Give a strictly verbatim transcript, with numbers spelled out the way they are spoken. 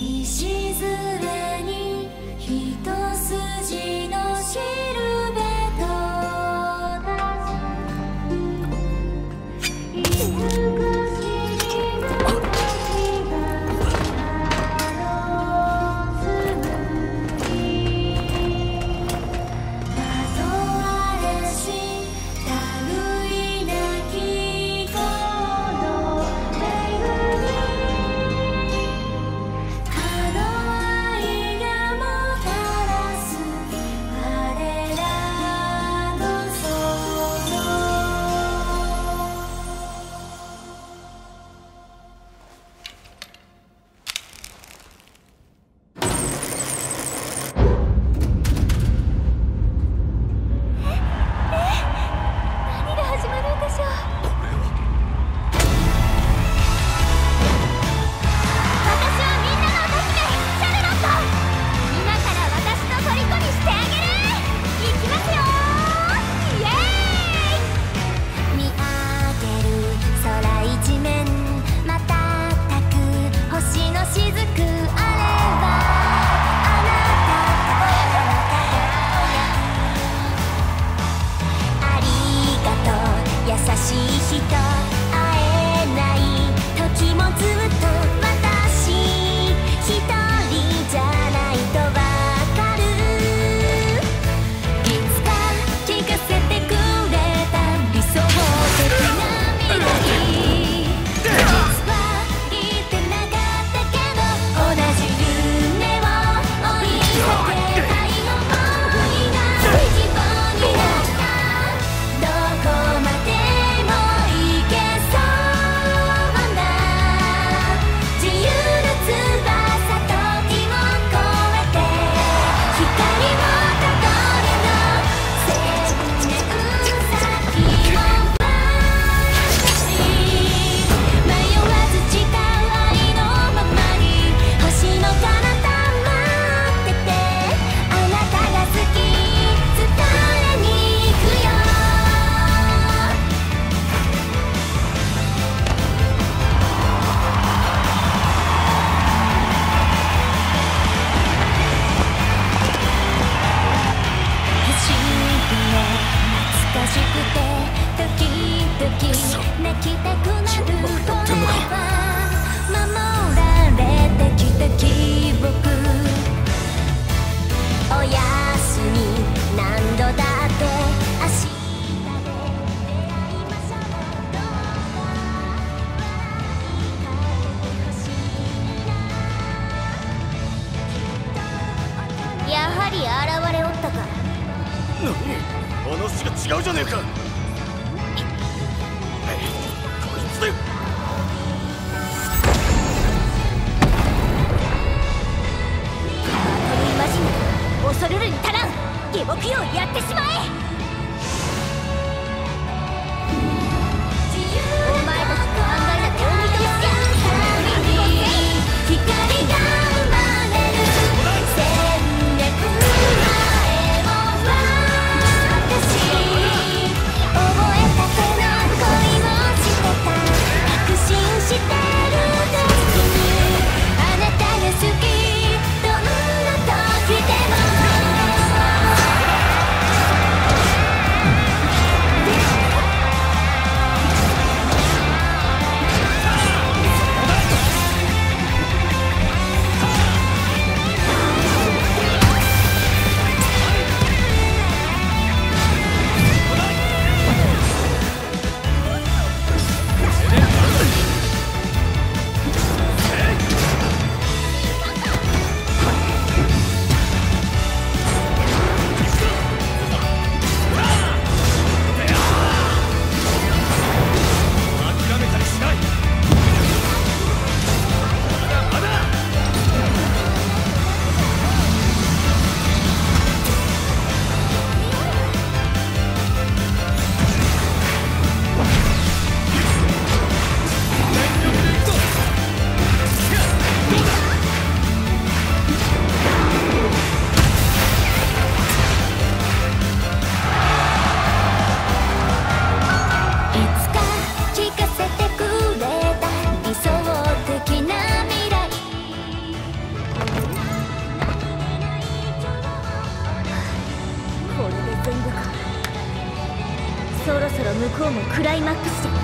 礎に一筋のシルベートいつか知りぬ時があの紡ぎまとわれし類なきこの恵み可能愛がもたらす我らの想像何が始まるんでしょう。私はみんなの歌姫シャルロット。今から私の虜にしてあげる。いきますよー。イエーイ。見上げる空一面瞬く星の雫あればあなたからありがとう優しい人会えない時もずっと私一人じゃないとわかる。いつか聞かせてくれた理想的な未来実は言ってなかったけど同じ夢を追いかけたい想いが希望になった。どこまでも行けそうな自由な翼時を越えて光をたどるの千年先を私迷わず誓う愛のままに星の彼方待っててあなたが好き伝えに行くよ。不思議よ懐かしくて時々泣きたくなるこれは守られてきた記憶。おやすみ何度だって明日で出会いましょう。どうか笑いかけてほしいな。やはり現れおったか。 何話が違うじゃねえか。はいこいつだよ。 取りまじめ恐るるに足らん下僕よやってしまえ。お前たちの考えだけを見通して光が生まれる千年前を私クライマックスで